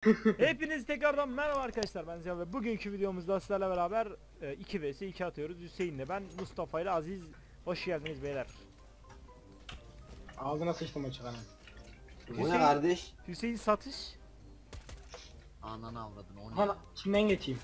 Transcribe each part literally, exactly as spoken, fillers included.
Hepiniz tekrardan merhaba arkadaşlar, ben Ziya ve bugünkü videomuzda sizlerle beraber e, iki vs iki atıyoruz. Hüseyin'le ben, Mustafa ile Aziz. Hoş geldiniz beyler. Ağzına sıçtım açık anam. Bu ne Hüseyin- kardeş? Hüseyin satış. Ananı avradın o ne? Bana kimden geçeyim?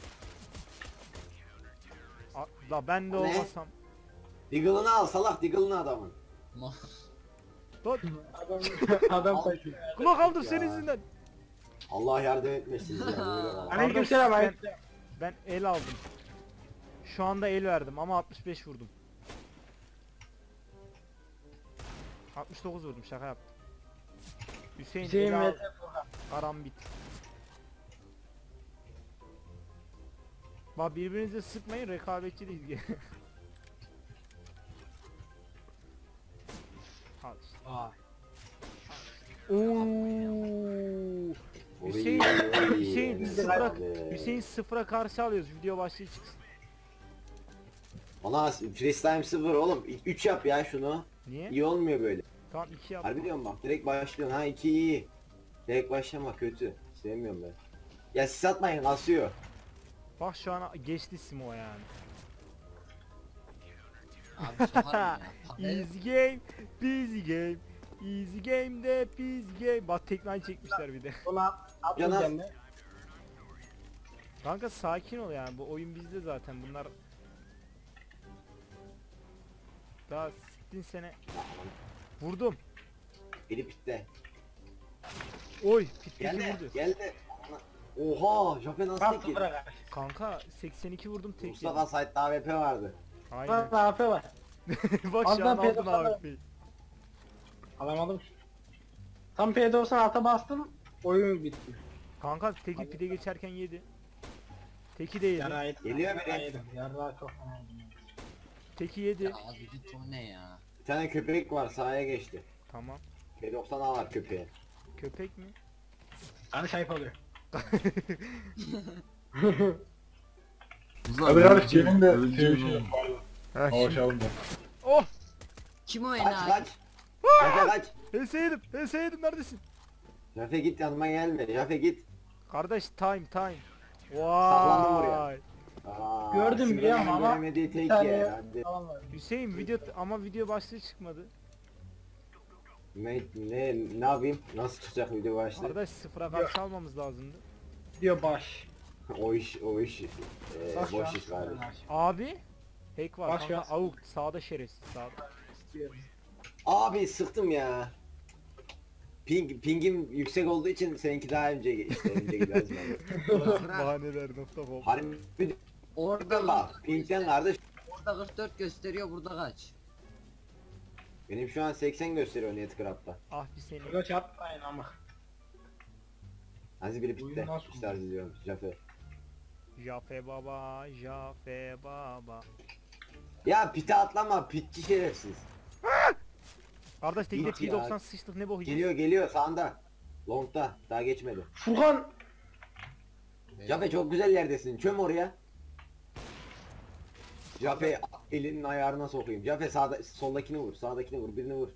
A, la ben de O ne? olmasam. Diggle'ını al salak, Diggle'ını adamın. Ma- Lan Adam adam kaçıyor. kulak aldım Ya. senin yüzünden. Allah yardım etmesin ya böyle var. Aleykümselam. Kardeş, aleykümselam. Ben el aldım. Şu anda el verdim ama altmış beş vurdum. altmış dokuz vurdum, şaka yaptım. Hüseyin, Hüseyin el al, ve Furkan. karambit. Bak birbirinize sıkmayın, rekabetçi değil. Al işte. Aa. Ooo. Hüseyin, Oy, Hüseyin oy, sıfıra, oy. Hüseyin sıfıra karşı alıyoruz. Video başlığı çıksın. Ona freestyle sıfır oğlum. üç yap ya şunu. Niye? İyi olmuyor böyle. Tamam iki yap. Harbi diyorum bak, direkt başlıyorsun. Ha iki iyi. Direkt başlama kötü. Sevmiyorum ben. Ya siz atmayın, asıyor. Bak şu an geçti Simo yani. Abi sokarım ya. Panel- Easy game, busy game. Easy game de busy game. Bak teknoloji çekmişler bir de. Ulan Canan. atmayacağım ben. Kanka sakin ol yani, bu oyun bizde zaten, bunlar daha sittin sene. Vurdum. Biri pitte. Oy, pitteki Geldi. vurdu. Geldi. Oha, Japan nasıl Bak tek sıfıra yedi? karşı. Kanka seksen iki vurdum tek Mustafa yedim. Said'de A W P vardı. Aynen. Bak A F var. Bak şu Azdan an aldın pedofil var. abi. Alamadım ki. Tam P doksan ata bastım. Oyun bitti. Kanka teki pide geçerken yedi. Teki de yedi. Yara yedim. Geliyor Yara biri. yedim. Yara çok fena yedim. Teki yedi. Ya abi git o ne ya? Bir tane köpek var, sahaya geçti. Tamam. P doksan A var köpeğe. Köpek mi? Karış ayıp oluyor. Hadi kardeş gelin de sevişelim. Ha, şimdi- Kavuşalım da. Oh! Kim o Kaç enayi? kaç. Jafe kaç. Heseydim, Heseydim neredesin? Jafe git, yanıma gelme. Jafe git. Kardeş time time. Saklandım Vay. buraya. Aa, Gördüm Sivri'nin biliyorum ama göremediği bir tek saniye yer. Hadi. falan var. Hüseyin video ama video başlığı çıkmadı. Ne, ne, ne yapayım? Nasıl çıkacak video başlığı? Kardeş sıfıra karşı almamız lazımdı. Diyor baş. O iş, o iş. E, Bak şu boş an iş galiba. sıfıra karşı. Abi. Hack var Baş kanka. yaz. Avuk sağda şerefsiz sağda. Abi sıktım ya. Ping, pingim yüksek olduğu için seninki daha önce işte önce gidersin abi. Bahaneler nokta com. Harbi Orada bak, pingden kardeş. Orada kırk dört gösteriyor, burada kaç? Benim şu an seksen gösteriyor Netcraft'ta. Ah bir seni. Böyle çarpmayın ama. Aziz biri Oyun pitte. nasıl İşte Aziz diyorum. Jafe. Jafe baba, Jafe baba. Ya pite atlama, pitçi şerefsiz. Kardeş tekde Git P ya. doksan sıçtık, ne boh Geliyor geliyor sağında. Long'da daha geçmedi. Furkan. Jafe çok güzel yerdesin. Çöm oraya. Jafe elinin ayarına sokayım. Jafe sağda soldakini vur, sağdakini vur, birini vur.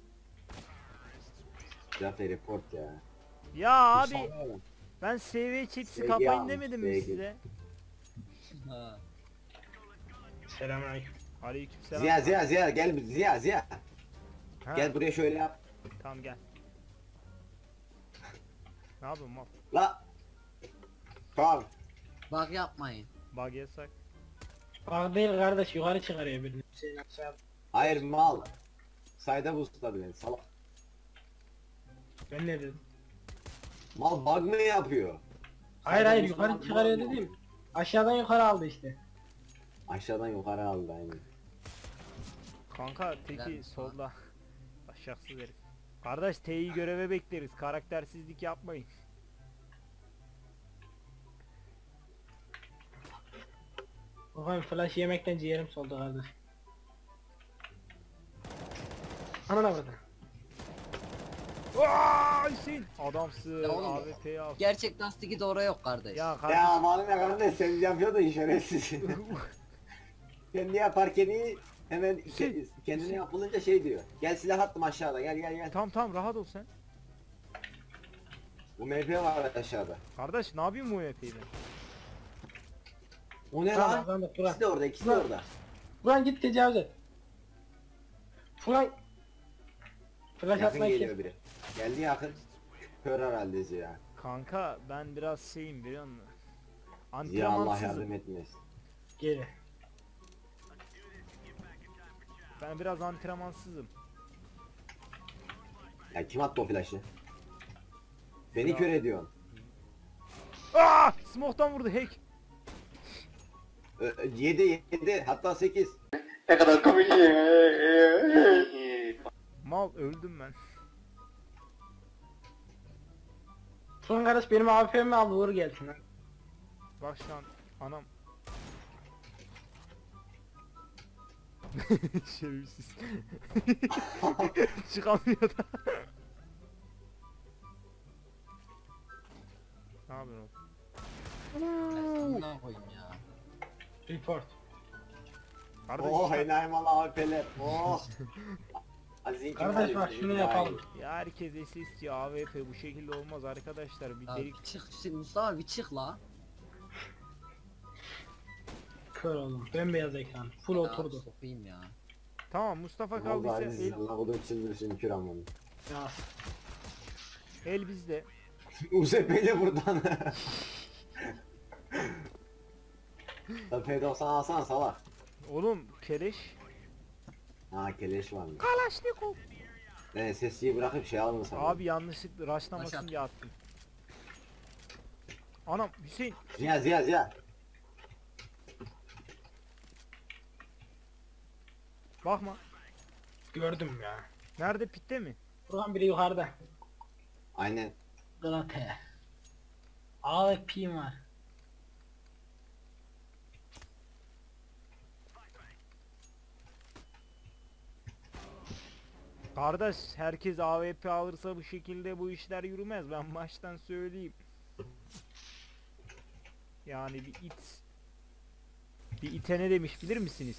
Jafe report ya. Ya abi Sağ- ben S V çipsi Sevgi kapayın almış, demedim mi sevgi. size? Ha. Selamünaleyküm. Aleykümselam. Ziya Ziya Ziya gel Ziya Ziya. Ha, Gel buraya şöyle yap. tamam gel. Ne yapıyorsun mal? La. Tamam. Bak yapmayın. Bug yasak. Bak değil kardeş yukarı çıkarıyor birini. Hüseyin aşağı. Hayır mal. Sayda boostladı beni salak. Ben ne dedim? Mal bug mı yapıyor? Hayır Sayda hayır boostladı, yukarı mal çıkarıyor mı? dedim. Aşağıdan yukarı aldı işte. Aşağıdan yukarı aldı aynen. Kanka teki Ben- solda. Aşaksız herif. Kardeş T'yi göreve bekleriz. Karaktersizlik yapmayın. Bakayım flash yemekten ciğerim soldu kardeş. Anana burada. Aa Hüseyin. Adamsın. Ya oğlum. A W P'yi al. Gerçek lastiki de oraya yok kardeş. Ya Ya kardeş. malum ya kardeş sen yapıyordun şerefsiz. Kendi yaparken iyi hemen ke- Hüseyin, kendine Hüseyin. yapılınca şey diyor. Gel silah attım aşağıda gel gel gel. Tamam tamam rahat ol sen. Bu M P var aşağıda. Kardeş ne yapayım bu M P'yi ben? O ne Tamam lan? kazandık Furkan. İkisi de orada, ikisi de Ulan. orada. Furkan git tecavüz et. Furkan. Flash Yakın atmayı geliyor kes. biri. Geldi yakın. Kör herhalde Ziya. Kanka ben biraz şeyim biliyor musun? Ziya Allah Antrenmansızım. yardım etmesin. Geri. Ben biraz antrenmansızım. Ya kim attı o flaşı? Beni Ya. kör ediyorsun. Aa! Smoke'tan vurdu hack. yedi yedi hatta sekiz. Mal öldüm ben. Furkan kardeş benim A F M'mi al vur gelsin ha. Bak şu an anam. Şerefsiz. Çıkamıyor da. Ne yapıyorsun oğlum? Ne koyayım ya. Report. Kardeş, Oh işte- enayi mal A P L'ler. Oh. Aziz'in Kardeş bak şunu yapalım. ya herkes S S C A W P bu şekilde olmaz arkadaşlar. Bir Ya delik bir çık Hüseyin, Mustafa bir çık la. Kör oğlum. Bembeyaz ekran. Full Ya oturdu. Sokayım ya. Tamam Mustafa Ne oldu kaldıysa Aziz? el, Allah o da çıldırsın kür amını. Ya. el bizde. Uzepeli buradan. P doksan alsana salak. Oğlum keleş. Ha keleş var mı? Kalaşnikov. Ben S S C'yi bırakıp şey aldım sana. Abi yanlışlıkla raşlamasın Başat. diye attım. Anam Hüseyin. Ziya Ziya Ziya. Bakma. Gördüm ya. Nerede pitte mi? Furkan biri yukarıda. Aynen. Galata. A ve P var. Kardeş herkes A W P alırsa bu şekilde bu işler yürümez. Ben baştan söyleyeyim. Yani bir it. Bir ite ne demiş bilir misiniz?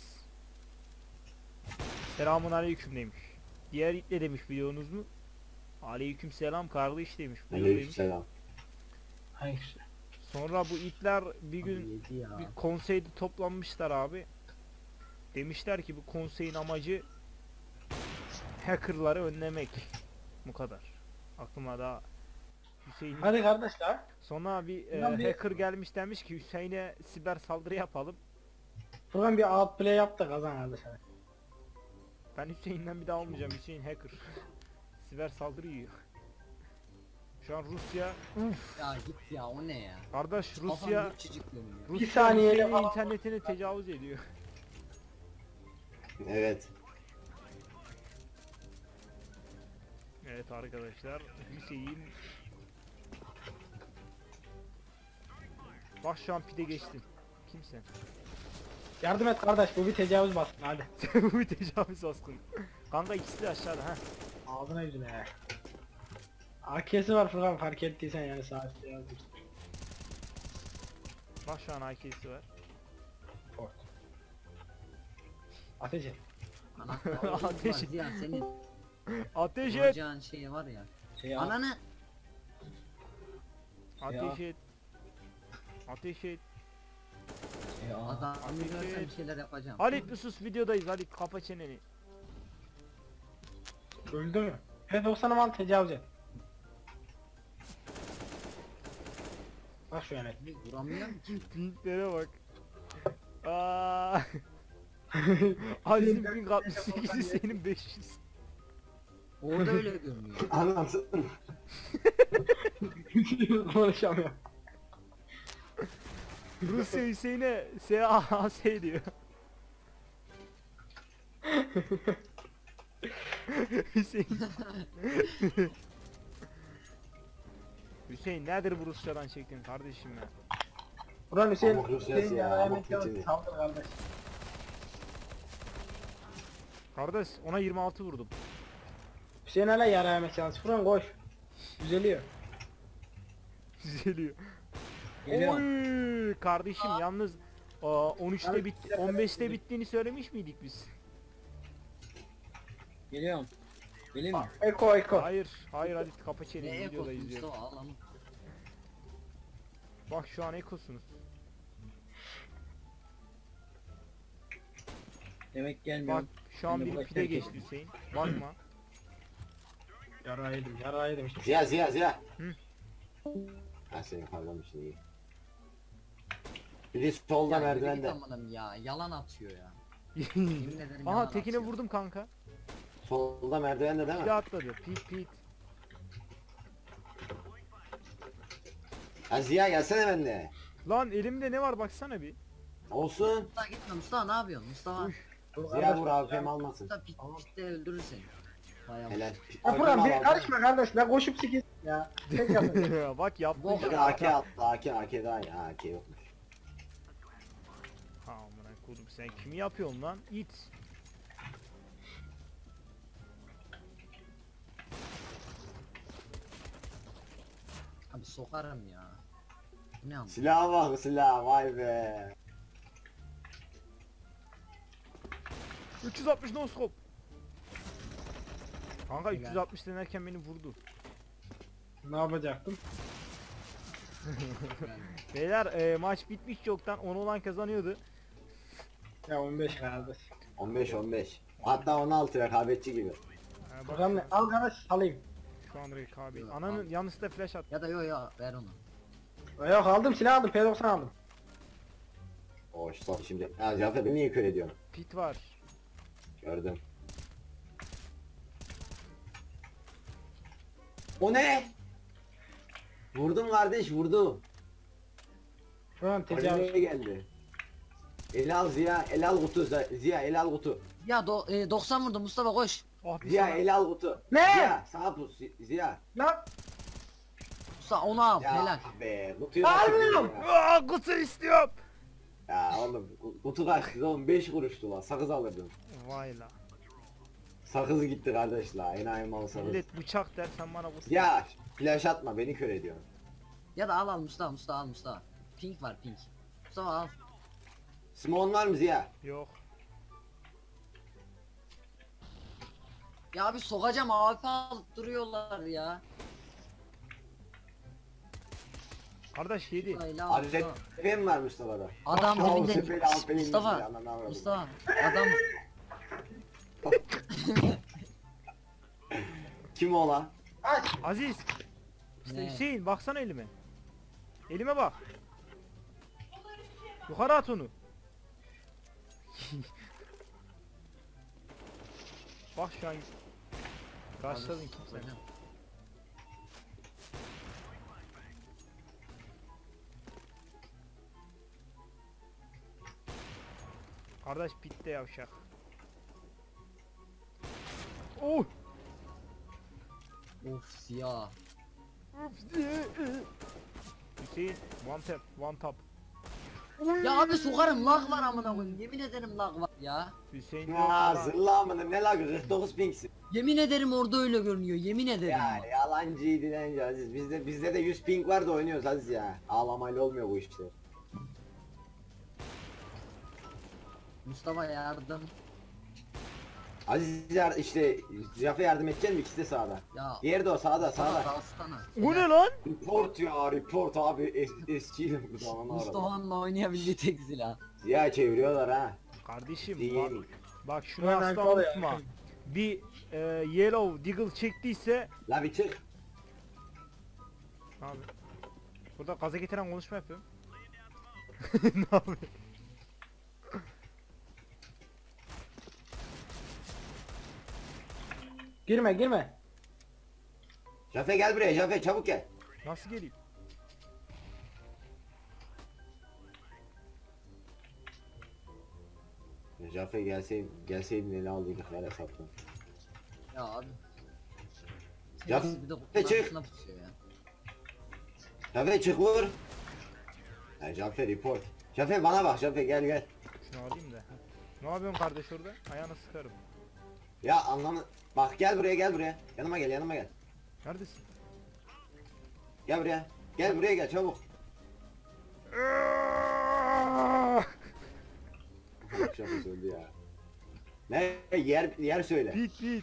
Selamun aleyküm demiş. Diğer it ne demiş biliyorsunuz mu? Aleyküm selam kardeş demiş. Buyur demiş. Aleykümselam. Hayır. Sonra bu itler bir gün Yedi ya. bir konseyde toplanmışlar abi. Demişler ki bu konseyin amacı hackerları önlemek. Bu kadar. Aklıma da Hüseyin. Hadi kardeşler. Sonra bir, e, Ulan bir- hacker gelmiş demiş ki Hüseyin'e siber saldırı yapalım. Furkan bir outplay yap da kazan kardeşler. Ben Hüseyin'den bir daha olmayacağım. Hüseyin hacker. Siber saldırı yiyor. Şu an Rusya, Ya git ya, o ne ya? kardeş Kafam Rusya, küçücük dönüyor. Rusya saniyeyle Hüseyin'in falan- internetini tecavüz ediyor. Evet. Evet arkadaşlar, Hüseyin. Bak şu an pide geçtin. Kimsen? Yardım et kardeş bu bir tecavüz baskın hadi. Bu bir tecavüz askını. Kanka ikisi de aşağıda ha. Ağzına yüzüne ya. A K'si var Furkan fark ettiysen yani sağ üstte yazdım. Bak şu an A K'si var. Port. Ateş et. Anahtar Ateş var et. Ziya, senin Ateş et. vuracağın şey var ya. Şey al. Ananı. Ateş et. Ateş et. Şey al. Adam Ateş görsen et. bir şeyler yapacağım. Halit bir sus, videodayız. Halit kapa çeneni. Öldü mü? P doksan'ı al tecavüz et. Bak şu yani. Vuramıyorum ki. Pinklere bak. Aa. Aziz'in pink altmış sekizi senin beş yüz. Orada öyle görünüyor. Anlatsın. Konuşamıyorum. Rusya Hüseyin'e S A A S diyor. Hüseyin. Hüseyin nedir bu Rusya'dan çektin kardeşim ya? Buran Hüseyin. Amok Rusyası Hüseyin ya, yaraya amok Mehmet'e Putin'i. saldır kardeş. Kardeş ona yirmi altı vurdum. Hüseyin hala yaraya Mehmet'e Furkan koş. Düzeliyor. Düzeliyor. Geliyor. Oy kardeşim yalnız aa, on üçte Abi, bitti, on beşte bittiğini söylemiş miydik biz? Geliyorum. Geleyim mi? Eko eko. Hayır, hayır hadi kapa Ne çeneni ekos videoda izliyorum. Mustafa, al lan. Bak şu an ekosunuz. Demek gelmiyor. Bak şu an Ben de bir buna pide terk geçti ettim. Hüseyin. Bakma. Yara yedim, yara yedim işte. Ziya Ziya Ziya. Hı. Ha seni parlamışsın iyi. Biri solda Ya yürü merdivende. git amınım ya. Yalan atıyor ya. Yemin ederim Aha yalan tekine atıyor. vurdum kanka. Solda merdivende değil Bir mi? atladı. Pit pit. Ha Ziya gelsene benimle. Lan elimde ne var baksana bir. Olsun. Mustafa gitme Mustafa, ne yapıyorsun Mustafa? Uy. Dur Ziya kardeş, vur ya. A P M almasın. Mustafa pit, pitte öldürür seni. Bayağı. Helal. Ya Burak bir karışma kardeş, ben koşup sikiz ya. Tek yapın. Bak yaptın Bok ya. Hadi A K attı. A K A K daha iyi. Ha A K yokmuş. Ha amına koydum, sen kimi yapıyorsun lan? İt. Abi sokarım ya. Bu ne ama? Silaha bak silah vay be. üç yüz altmış no scope. Kanka Helal. üç yüz altmış denerken beni vurdu. Ne yapacaktım? Beyler e, maç bitmiş çoktan, on olan kazanıyordu. Ya on beş kardeş. on beş on beş. Hatta on altı rekabetçi gibi. Ha, bak Bakalım ne? Al kardeş salayım. şu an rekabet. Yok, Ananın al. yanlışlıkla flash at. Ya da yo yo ver onu. Yok aldım, silah aldım, P doksan aldım. O stop şimdi. Ya Cafer beni niye kör ediyorsun? Pit var. Gördüm. O ne? Vurdum kardeş vurdum. Şu an tecavüz. Oraya geldi. El al Ziya, el al kutu Ziya, Ziya el al kutu. Ya do, e, doksan vurdum Mustafa, koş. Ah bir Ziya sana. el al kutu. Ne? Ziya sağ pus Ziya. Lan Mustafa onu al, Ya helal. be kutuyu kaçırdın Almıyorum. ya. Aa, kutu istiyorum. Ya oğlum ku- kutu kaçtı oğlum beş kuruştu lan sakız alırdım. Vay la. Sakız gitti kardeş la enayi mal sakız. Millet bıçak der, sen bana kutu. Ya flash atma beni kör ediyorsun. Ya da al al Mustafa, Mustafa al Mustafa. Pink var pink. Mustafa al. Smon var mı Ziya? Yok. Ya abi sokacağım, A F alıp duruyorlar ya. Kardeş yedi. Hayla al Abi Mustafa. ben var Mustafa'da. Adam Al dibinde. sepeli al pelin Mustafa. gitsin, ananı avradım. Mustafa. Adam. Kim o lan? Aziz. İşte Ne? Hüseyin baksana elime. Elime bak. Yukarı at onu. Bak şu an karşıladın kimse. Sokacağım. Kardeş pitte yavşak. Oh! Of siyah. Hüseyin one tap, one tap. Ya abi sokarım, lag var amına koyayım. Yemin ederim lag var ya. Hüseyin Ya yok zırla amına ne lagı kırk dokuz pinksin. Yemin ederim orada öyle görünüyor. Yemin ederim. Ya bak. yalancıydı lan Aziz. Bizde bizde de yüz pink var da oynuyoruz Aziz ya. Ağlamayla olmuyor bu işler. Mustafa yardım. Aziz yar işte Zafer yardım edecek mi? İkisi de sağda. Ya. Diğeri de o sağda Mustafa sağda. dalsana. O ne lan? Report ya report abi es eskiyle bu zaman aradım. Mustafa'nın oynayabildiği tek silah. Ya çeviriyorlar ha. Kardeşim Değil. bak, bak şunu Ben asla alkol ya. unutma. Bir e, yellow deagle çektiyse La bir çık. abi. Burada gaza getiren konuşma yapıyorum. Ne yapıyor? girme girme. Zafer gel buraya Zafer çabuk gel. Nasıl geleyim? Zafer gelseydin, gelseydin eli aldıydık hele saptın. Ya abi. Ya, Hepsi bir de ne çık? arkasına pusuyor ya. Zafer çık vur. Ya Zafer report. Zafer bana bak Zafer gel gel. Şunu alayım da. Ne yapıyorsun kardeş orada? Ayağını sıkarım. Ya anlamı. Bak gel buraya gel buraya. Yanıma gel yanıma gel. Neredesin? Gel buraya. Gel buraya gel çabuk. Zafer söyledi ya. Ne yer yer söyle. Bit bit.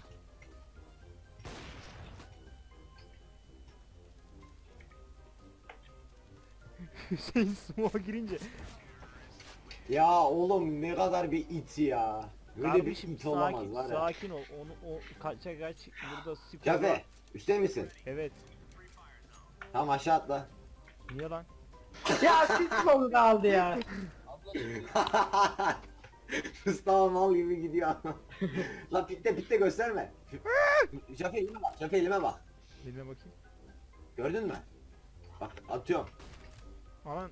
Hüseyin smoke'a girince. Ya oğlum ne kadar bir it ya. Böyle bir Kardeşim it olamaz sakin, var ya. sakin ol. Onu o kaça kaç burada skor. Cafe üstte misin? Evet. Tamam aşağı atla. Niye lan? Ya siz kolu kaldı ya. Mustafa mal gibi gidiyor. La pitte pitte gösterme. Cafe elime bak. Cafe elime bak. Eline bakayım. Gördün mü? Bak atıyorum. Alan.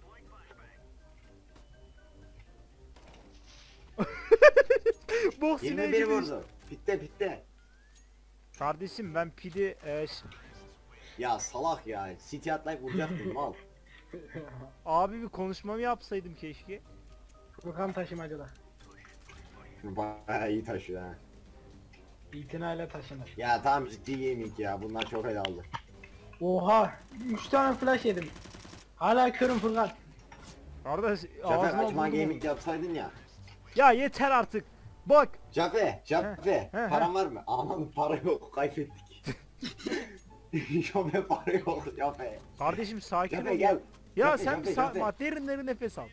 Boks yirmi sineği bir gibi işte. vurdu. Pitte pitte. Kardeşim ben pidi e, ş- Ya salak ya. City atlayıp vuracaktın mal. abi bir konuşmamı yapsaydım keşke. Furkan taşımacıda. Bayağı iyi taşıyor ha. İtinayla taşınır. Ya tamam ciddi gaming ya. Bunlar çok el aldı. Oha. üç tane flash yedim. Hala körüm Furkan. Kardeş Cafe ağzıma açma vurdum gaming onu. yapsaydın ya. Ya yeter artık. Bak. Cafe, Cafe, he, he. paran var mı? Aman para yok, kaybettik. Cafe para yok, Cafe. Kardeşim sakin Cafe ol. gel. Ya Cafe, sen Cafe, sa- Cafe. ma- derin derin nefes al.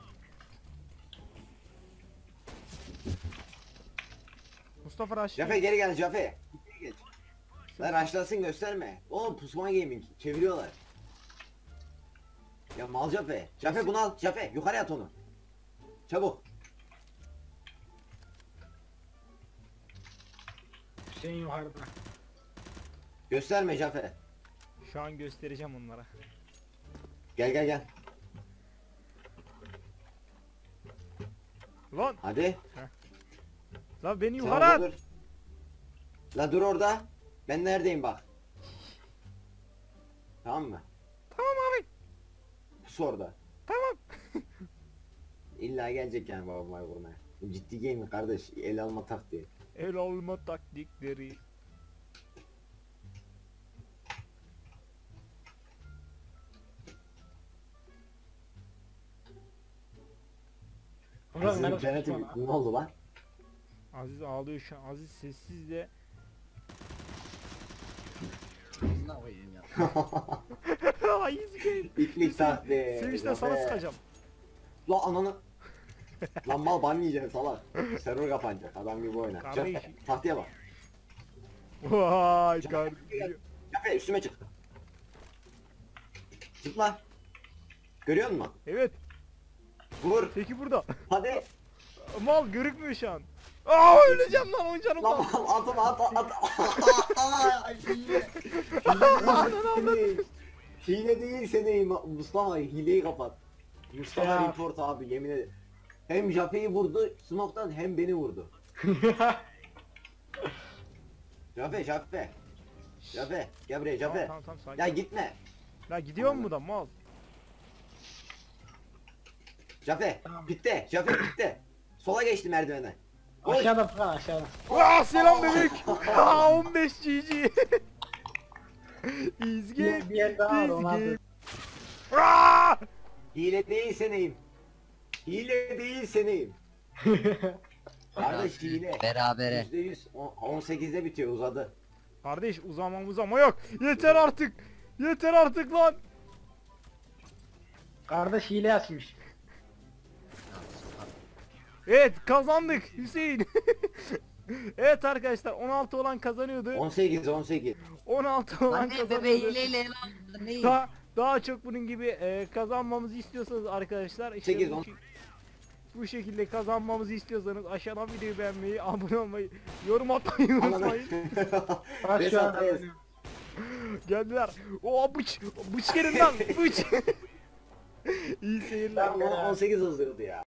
Mustafa Raş. Cafe geri gel Cafe. Geri geç. Lan raşlasın gösterme. Oğlum pusma gaming, çeviriyorlar. Ya mal Cafe. Cafe bunu al, Cafe yukarı at onu. Çabuk. Hüseyin yukarıda. Gösterme Cafe. Şu an göstereceğim onlara. Gel gel gel. Lan, Hadi. lan beni Sen yukarı orada at. dur. La dur orada. Ben neredeyim bak. Tamam mı? Tamam abi. Pus orada. Tamam. İlla gelecek yani babamı vurmaya. Bu ciddi game kardeş. El alma taktiği. El alma taktikleri. Furkan Aziz'in nerede interneti tutma lan? ne oldu lan? Aziz ağlıyor şu an. Aziz sessiz de. Ağzına koyayım ya. Ay izleyin. İtlik taktiği. Sevinçten sana Cafe. sıkacağım. La ananı. Lan mal ban yiyeceksin salak. Server kapanacak. Adam gibi oyna. Kardeş. Cafe, tahtaya bak. Vay kardeşim. Cafe üstüme çık. Zıpla. Görüyor musun? Evet. Vur. Teki burada. Hadi. Mal görükmüyor şu an. Aa öleceğim lan on canım Lan kaldı. mal atma at at. Ay, hile. Hile değil. Hile değil seni Mustafa hileyi kapat. Mustafa Ya. report abi yemin ederim. Hem Jafe'yi vurdu smoke'tan hem beni vurdu. Jafe Jafe. Jafe gel buraya Tamam Jafe. tamam tamam sakin. Ya gitme. Ya gidiyor mu da mal? Jafe Tamam. bitti. Jafe bitti. Sola geçti merdivene. Koş. Aşağıda Furkan aşağıda. Aa selam bebek. Aa on beş G G. İzgi. Bir, bir yer daha var onu İzgi. aldı. Aa! Hile değil seneyim. Hile değil seneyim. Kardeş hile. Berabere. yüzde yüz on sekizde bitiyor uzadı. Kardeş uzama uzama yok. Yeter artık. Yeter artık lan. Kardeş hile açmış. Evet kazandık Hüseyin. Evet arkadaşlar on altı olan kazanıyordu. on sekiz on sekiz. on altı olan Lan ne kazanıyordu. bebeğiyle lan ne? Daha, daha çok bunun gibi e, kazanmamızı istiyorsanız arkadaşlar işte sekiz, bu, on. şi- bu şekilde kazanmamızı istiyorsanız aşağıdan videoyu beğenmeyi, abone olmayı, yorum atmayı unutmayın. Bak şu an. Mesut Geldiler. O bıç, bıç gelin lan, bıç. İyi seyirler. on sekiz hızlıydı ya.